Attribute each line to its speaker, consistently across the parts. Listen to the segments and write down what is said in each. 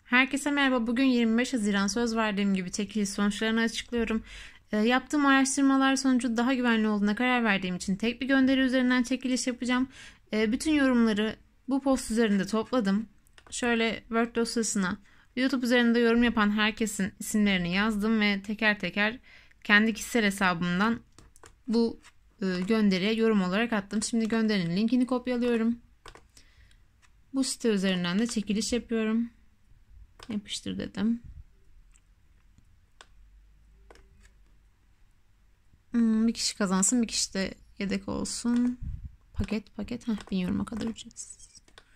Speaker 1: Herkese merhaba. Bugün 25 Haziran söz verdiğim gibi çekiliş sonuçlarını açıklıyorum. Yaptığım araştırmalar sonucu daha güvenli olduğuna karar verdiğim için tek bir gönderi üzerinden çekiliş yapacağım. Bütün yorumları bu post üzerinde topladım. Şöyle Word dosyasına YouTube üzerinde yorum yapan herkesin isimlerini yazdım ve teker teker kendi kişisel hesabımdan bu gönderiye yorum olarak attım. Şimdi gönderinin linkini kopyalıyorum. Bu site üzerinden de çekiliş yapıyorum. Yapıştır dedim. Bir kişi kazansın, bir kişi de yedek olsun. Paket. 1000 yoruma kadar ücretsiz.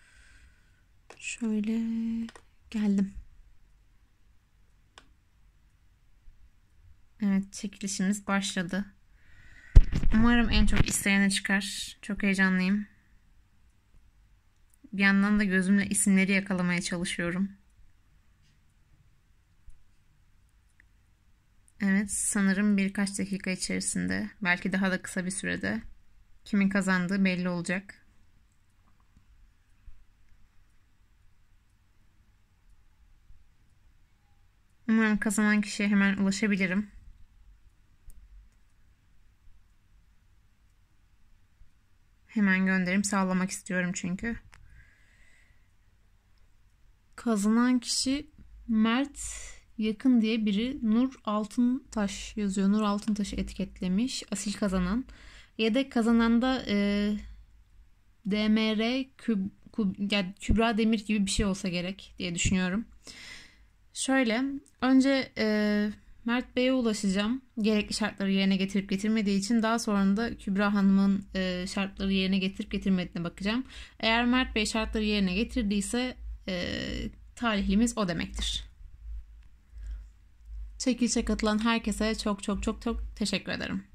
Speaker 1: Şöyle geldim. Evet, çekilişimiz başladı. Umarım en çok isteyene çıkar. Çok heyecanlıyım. Bir yandan da gözümle isimleri yakalamaya çalışıyorum. Evet, sanırım birkaç dakika içerisinde, belki daha da kısa bir sürede kimin kazandığı belli olacak. Umarım kazanan kişiye hemen ulaşabilirim. Hemen gönderim sağlamak istiyorum çünkü. Kazanan kişi Mert Yakın diye biri. Nur Altıntaş yazıyor. Nur Altıntaş'ı etiketlemiş. Asil kazanan. Yedek kazanan da DMR Kübra Demir gibi bir şey olsa gerek diye düşünüyorum. Şöyle önce Mert Bey'e ulaşacağım. Gerekli şartları yerine getirip getirmediği için, daha sonra da Kübra Hanım'ın şartları yerine getirip getirmediğine bakacağım. Eğer Mert Bey şartları yerine getirdiyse talihlimiz o demektir. Çekilişe katılan herkese çok teşekkür ederim.